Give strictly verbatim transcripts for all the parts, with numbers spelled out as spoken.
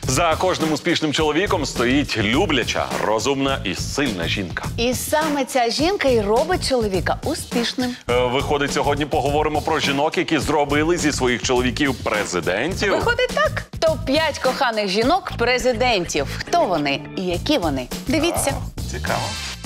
За кожним успішним чоловіком стоїть любляча, розумна і сильна жінка. І саме ця жінка і робить чоловіка успішним. Е, Виходить, сьогодні поговоримо про жінок, які зробили зі своїх чоловіків президентів. Виходить так. топ п'ять коханих жінок президентів. Хто вони і які вони? Дивіться. А, цікаво.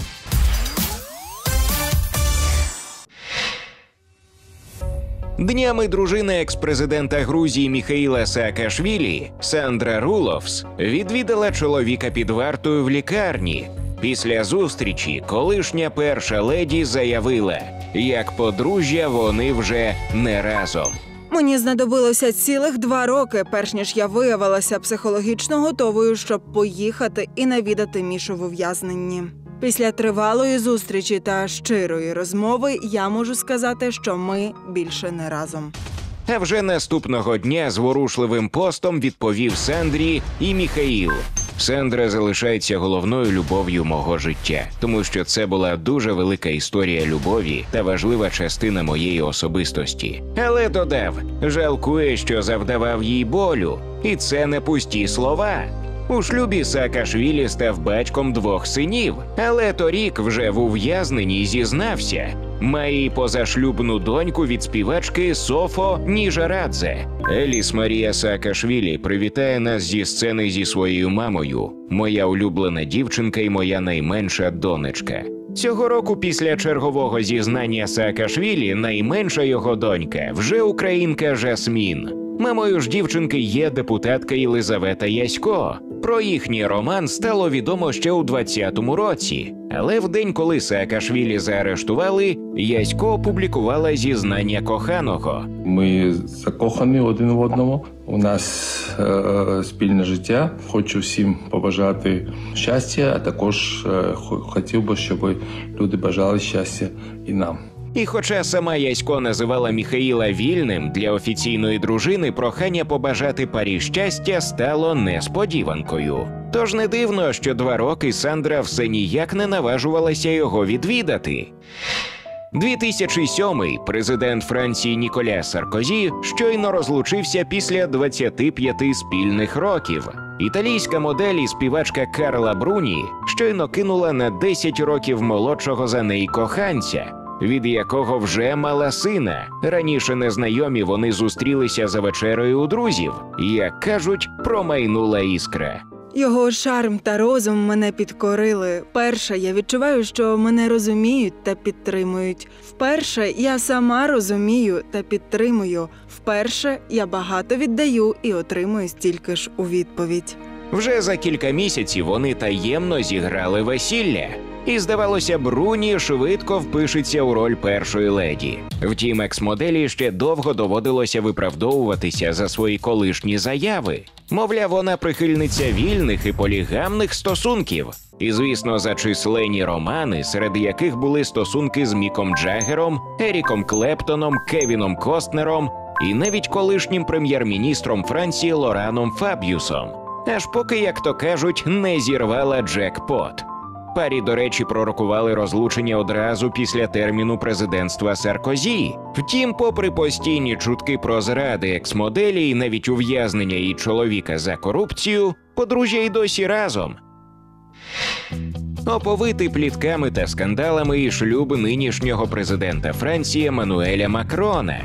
Днями дружина екс-президента Грузії Міхаїла Саакашвілі, Сандра Руловс, відвідала чоловіка під вартою в лікарні. Після зустрічі колишня перша леді заявила, як подружжя вони вже не разом. Мені знадобилося цілих два роки, перш ніж я виявилася психологічно готовою, щоб поїхати і навідати Мішу в ув'язненні. Після тривалої зустрічі та щирої розмови я можу сказати, що ми більше не разом. А вже наступного дня зворушливим постом відповів Сандрі і Міхаїл. Сандра залишається головною любов'ю мого життя, тому що це була дуже велика історія любові та важлива частина моєї особистості. Але додав, жалкує, що завдавав їй болю. І це не пусті слова. У шлюбі Саакашвілі став батьком двох синів, але торік вже в ув'язненні зізнався. Має й позашлюбну доньку від співачки Софо Ніжарадзе. Еліс Марія Саакашвілі привітає нас зі сцени зі своєю мамою. Моя улюблена дівчинка і моя найменша донечка. Цього року після чергового зізнання Саакашвілі найменша його донька вже українка Жасмін. Мамою ж дівчинки є депутатка Єлизавета Ясько. Про їхній роман стало відомо ще у двадцятому році. Але в день, коли Саакашвілі заарештували, Ясько опублікувала зізнання коханого. Ми закохані один в одному, у нас е, спільне життя. Хочу всім побажати щастя, а також е, хотів би, щоб люди бажали щастя і нам. І хоча сама Ясько називала Міхаїла вільним, для офіційної дружини прохання побажати парі щастя стало несподіванкою. Тож не дивно, що два роки Сандра все ніяк не наважувалася його відвідати. дві тисячі сьомий президент Франції Ніколя Саркозі щойно розлучився після двадцяти п'яти спільних років. Італійська модель і співачка Карла Бруні щойно кинула на десять років молодшого за неї коханця, від якого вже мала сина. Раніше незнайомі вони зустрілися за вечерею у друзів. Як кажуть, промайнула іскра. Його шарм та розум мене підкорили. Перше, я відчуваю, що мене розуміють та підтримують. Вперше, я сама розумію та підтримую. Вперше, я багато віддаю і отримую стільки ж у відповідь. Вже за кілька місяців вони таємно зіграли весілля. І, здавалося, Бруні швидко впишеться у роль першої леді. Втім, екс-моделі ще довго доводилося виправдовуватися за свої колишні заяви. Мовляв, вона прихильниця вільних і полігамних стосунків. І, звісно, за численні романи, серед яких були стосунки з Міком Джаггером, Еріком Клептоном, Кевіном Костнером і навіть колишнім прем'єр-міністром Франції Лораном Фаб'юсом. Аж поки, як то кажуть, не зірвала джекпот. Парі, до речі, пророкували розлучення одразу після терміну президентства Саркозі. Втім, попри постійні чутки про зради екс-моделі і навіть ув'язнення її чоловіка за корупцію, подружжя й досі разом. Оповитий плітками та скандалами і шлюб нинішнього президента Франції Еммануеля Макрона.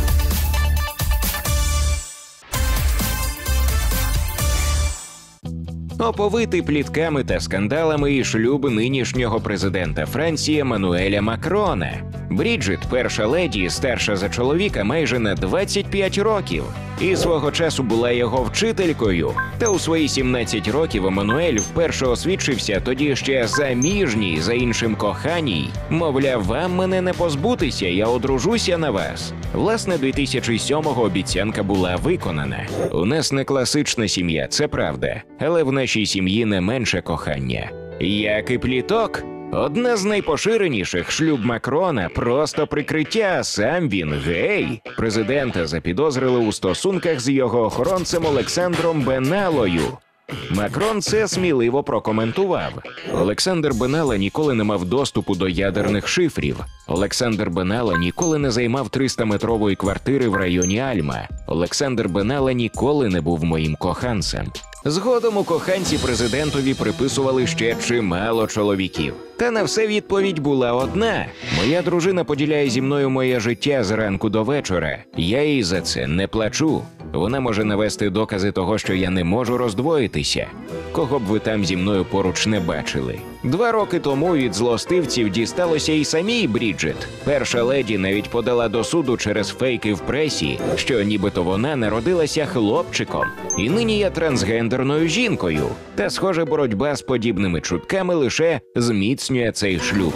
Оповитий плітками та скандалами і шлюб нинішнього президента Франції Еммануеля Макрона. Бріджит, перша леді, старша за чоловіка майже на двадцять п'ять років. І свого часу була його вчителькою. Та у свої сімнадцять років Еммануель вперше освідчився тоді ще заміжній за іншим коханій. Мовляв, вам мене не позбутися, я одружуся на вас. Власне, дві тисячі сьомого обіцянка була виконана. У нас не класична сім'я, це правда. Але в нашій сім'ї не менше кохання. Як і пліток. Одна з найпоширеніших – шлюб Макрона – просто прикриття, а сам він – гей. Президента запідозрили у стосунках з його охоронцем Олександром Беналою. Макрон це сміливо прокоментував. Олександр Бенала ніколи не мав доступу до ядерних шифрів. Олександр Бенала ніколи не займав триста-метрової квартири в районі Альма. Олександр Бенала ніколи не був моїм коханцем. Згодом у коханці президентові приписували ще чимало чоловіків. Та на все відповідь була одна: моя дружина поділяє зі мною моє життя з ранку до вечора. Я їй за це не плачу. Вона може навести докази того, що я не можу роздвоїтися. Кого б ви там зі мною поруч не бачили. Два роки тому від злостивців дісталося і самій Бріджит. Перша леді навіть подала до суду через фейки в пресі, що нібито вона народилася хлопчиком. І нині є трансгендерною жінкою. Та, схоже, боротьба з подібними чутками лише зміцнює цей шлюб.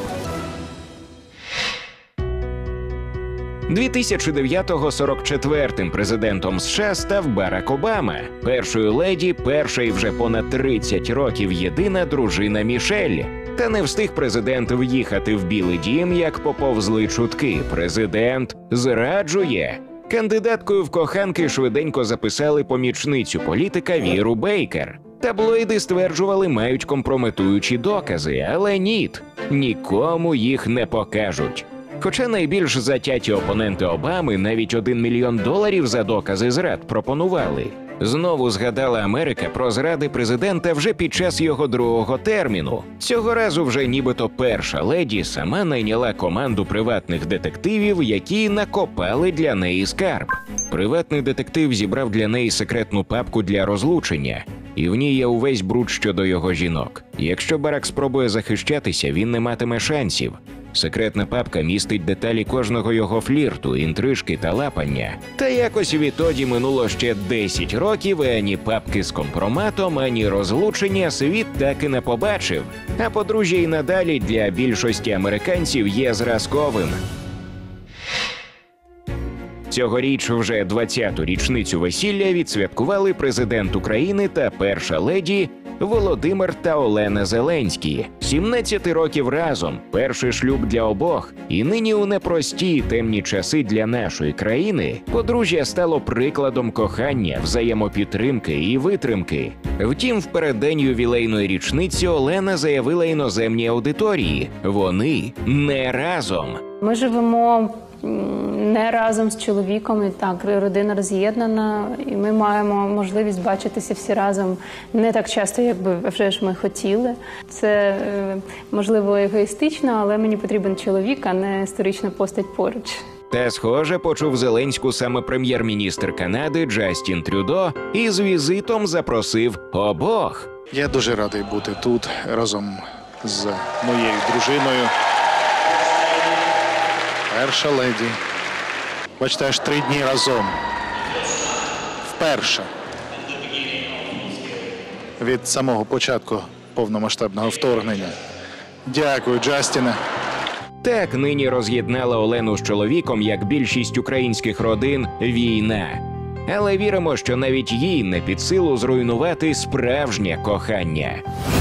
дві тисячі дев'ятого сорок четвертим президентом США став Барак Обама. Першою леді перша і вже понад тридцять років єдина дружина Мішель. Та не встиг президент в'їхати в Білий дім, як поповзли чутки. Президент зраджує. Кандидаткою в коханки швиденько записали помічницю політика Віру Бейкер. Таблоїди стверджували, мають компрометуючі докази, але ніт, нікому їх не покажуть. Хоча найбільш затяті опоненти Обами навіть один мільйон доларів за докази зрад пропонували. Знову згадала Америка про зради президента вже під час його другого терміну. Цього разу вже нібито перша леді сама найняла команду приватних детективів, які накопали для неї скарб. Приватний детектив зібрав для неї секретну папку для розлучення, і в ній є увесь бруд щодо його жінок. Якщо Барак спробує захищатися, він не матиме шансів. Секретна папка містить деталі кожного його флірту, інтрижки та лапання. Та якось відтоді минуло ще десять років, і ані папки з компроматом, ані розлучення світ так і не побачив. А подружжя й надалі для більшості американців є зразковим. Цьогоріч вже двадцяту річницю весілля відсвяткували президент України та перша леді Володимир та Олена Зеленські. сімнадцять років разом, перший шлюб для обох. І нині у непрості й темні часи для нашої країни подружжя стало прикладом кохання, взаємопідтримки і витримки. Втім, в переддень ювілейної річниці Олена заявила іноземній аудиторії – вони не разом. Ми живемо не разом з чоловіком, і так, родина роз'єднана, і ми маємо можливість бачитися всі разом не так часто, як би вже ж ми хотіли. Це, можливо, егоїстично, але мені потрібен чоловік, а не історична постать поруч. Та, схоже, почув Зеленську саме прем'єр-міністр Канади Джастін Трюдо і з візитом запросив обох. Я дуже радий бути тут разом з моєю дружиною. Перша леді. Бачите, аж три дні разом. Вперше. Від самого початку повномасштабного вторгнення. Дякую, Джастіне. Так нині роз'єднала Олену з чоловіком, як більшість українських родин, війна. Але віримо, що навіть їй не під силу зруйнувати справжнє кохання.